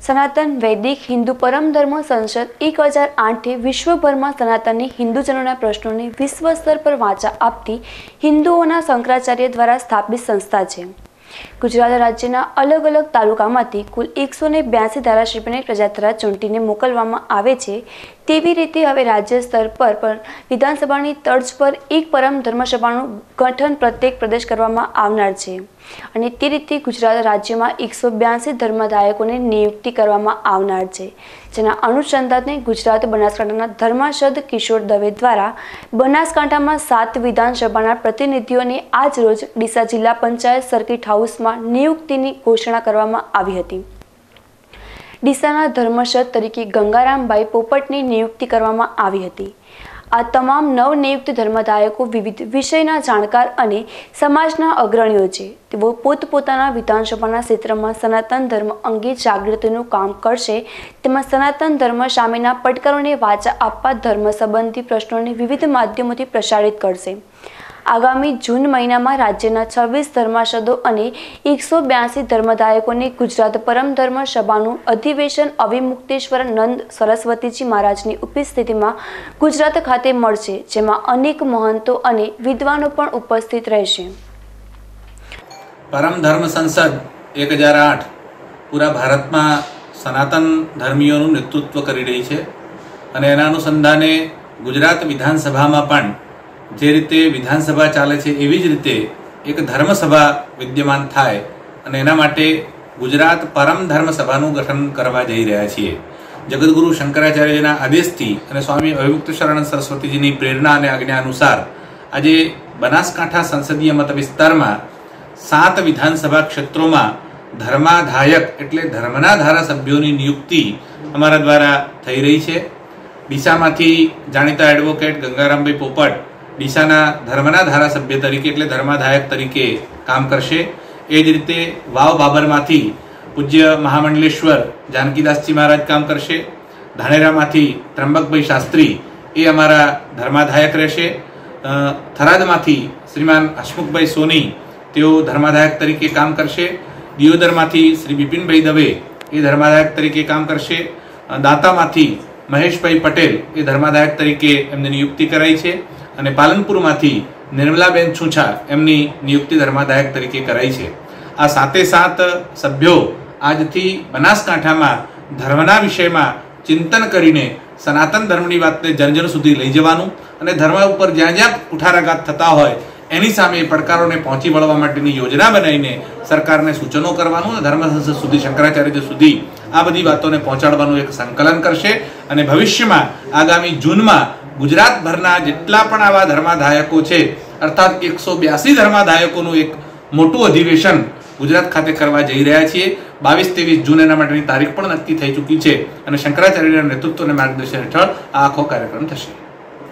સનાતન વૈદિક હિન્દુ પરમ ધર્મ સંસદ 1008 વિશ્વભરમાં સનાતનની હિન્દુજનોના પ્રશ્નોને વિશ્વ સ્તર પર વાચા આપતી હિન્દુઓના શંકરાચાર્ય દ્વારા સ્થાપિત સંસ્થા છે। ગુજરાત રાજ્યના અલગ અલગ તાલુકામાંથી કુલ 182 ધારાસભ્યોને પ્રજા દ્વારા ચૂંટીને મોકલવામાં આવે છે। તેવી રીતે હવે રાજ્ય સ્તર પર પણ વિધાનસભાની તર્જ પર એક પરમ ધર્મસભાનું ગઠન પ્રત્યેક પ્રદેશ કરવામાં આવનાર છે અને તે રીતે ગુજરાત રાજ્યમાં 182 ધર્મદાયકોને નિયુક્તિ કરવામાં આવનાર છે, જેના અનુસંધાને ગુજરાત બનાસકાંઠાના ધર્માસદ કિશોર દવે દ્વારા બનાસકાંઠામાં 7 વિધાનસભાના પ્રતિનિધિઓને આજ રોજ ડીસા જિલ્લા પંચાયત સર્કિટ હાઉસમાં નિયુક્તિની ઘોષણા કરવામાં આવી હતી। ડીસાના ધર્મસદ તરીકે ગંગારામભાઈ પોપટની નિયુક્તિ કરવામાં આવી હતી। આ તમામ નવનિયુક્ત ધર્મદાયકો વિવિધ વિષયના જાણકાર અને સમાજના અગ્રણીઓ છે। તેઓ પોતપોતાના વિધાનસભાના ક્ષેત્રમાં સનાતન ધર્મ અંગે જાગૃતિનું કામ કરશે, તેમાં સનાતન ધર્મ સામેના પડકારોને વાચા આપવા ધર્મ સંબંધી પ્રશ્નોને વિવિધ માધ્યમોથી પ્રસારિત કરશે। આગામી જૂન મહિનામાં રાજ્યના 26 ધર્માસદો અને 182 ધર્મદાયકોને ગુજરાત પરમ ધર્મ સભાનું અધિવેશન અવિમુક્તેશ્વર નંદ સરસ્વતીજી મહારાજની ઉપસ્થિતિમાં ગુજરાત ખાતે મળશે, જેમાં અનેક મહંતો અને વિદ્વાનો પણ ઉપસ્થિત રહેશે। પરમ ધર્મ સંસદ 1008 પૂરા ભારતમાં સનાતન ધર્મીઓનું નેતૃત્વ કરી રહી છે અને એના અનુસંધાને ગુજરાત વિધાનસભામાં પણ જે રીતે વિધાનસભા ચાલે છે એવી જ રીતે એક ધર્મસભા વિદ્યમાન થાય અને એના માટે ગુજરાત પરમ ધર્મ સભાનું ગઠન કરવા જઈ રહ્યા છીએ। જગતગુરુ શંકરાચાર્યના આદેશથી અને સ્વામી અવિમુક્તેશ્વરાનંદ સરસ્વતીજીની પ્રેરણા અને આજ્ઞા અનુસાર આજે બનાસકાંઠા સંસદીય મત વિસ્તારમાં 7 વિધાનસભા ક્ષેત્રોમાં ધર્માધાયક એટલે ધર્મના ધારાસભ્યોની નિયુક્તિ અમારા દ્વારા થઈ રહી છે। ડીસામાંથી જાણીતા એડવોકેટ ગંગારામભાઈ પોપટ ડીસાના ધર્મના ધારાસભ્ય તરીકે એટલે ધર્માધાયક તરીકે કામ કરશે। એ જ રીતે વાવ બાબરમાંથી પૂજ્ય મહામંડલેશ્વર જાનકીદાસજી મહારાજ કામ કરશે। ધાનેરામાંથી ત્રંબકભાઈ શાસ્ત્રી એ અમારા ધર્માધાયક રહેશે। થરાદમાંથી શ્રીમાન હસમુખભાઈ સોની તેઓ ધર્માધાયક તરીકે કામ કરશે। દિયોદરમાંથી શ્રી બિપિનભાઈ દવે એ ધર્માધાયક તરીકે કામ કરશે। દાંતામાંથી મહેશભાઈ પટેલ એ ધર્માધાયક તરીકે એમની નિયુક્તિ કરાઈ છે અને પાલનપુરમાંથી નિર્મલાબેન છુંછા એમની નિયુક્તિ ધર્માધાયક તરીકે કરાઈ છે। આ 7 સભ્યો આજથી બનાસકાંઠામાં ધર્મના વિષયમાં ચિંતન કરીને સનાતન ધર્મની વાતને જન સુધી લઈ જવાનું અને ધર્મ ઉપર જ્યાં જ્યાં ઉઠારાઘાત થતા હોય એની સામે પડકારોને પહોંચી વળવા માટેની યોજના બનાવીને સરકારને સૂચનો કરવાનું અને ધર્મ સંસદ સુધી શંકરાચાર્ય સુધી આ બધી વાતોને પહોંચાડવાનું એક સંકલન કરશે અને ભવિષ્યમાં આગામી જૂનમાં ગુજરાતભરના જેટલા પણ આવા ધર્માધાયકો છે અર્થાત 182 ધર્માધાયકોનું એક મોટું અધિવેશન ગુજરાત ખાતે કરવા જઈ રહ્યા છીએ। 22-23 જૂન એના માટેની તારીખ પણ નક્કી થઈ ચૂકી છે અને શંકરાચાર્યના નેતૃત્વ અને માર્ગદર્શન હેઠળ આ આખો કાર્યક્રમ થશે।